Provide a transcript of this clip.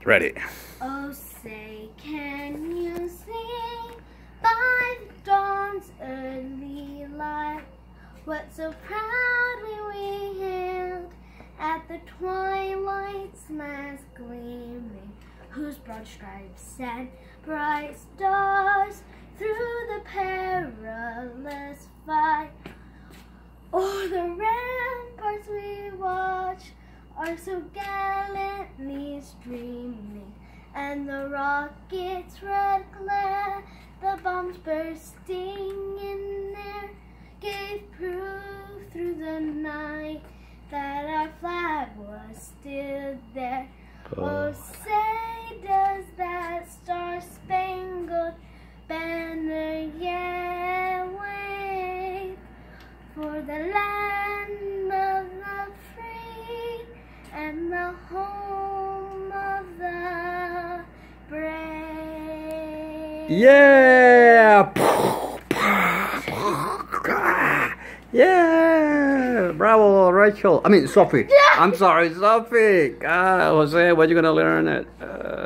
Ready. Oh, say, can you sing by the dawn's early light what so proudly we hailed at the twilight's last gleaming, whose broad stripes sent bright stars through the perilous fight? Oh, the ramparts we watch are so gallantly streaming, and the rockets' red glare, the bombs bursting in air, gave proof through the night that our flag was still there. Oh, say, does that star-spangled banner yet wave for the land of the free and the home of the brave? Yeah! Yeah! Bravo, Rachel. I mean, Sophie. Yeah. I'm sorry, Sophie. Jose, what you gonna learn it?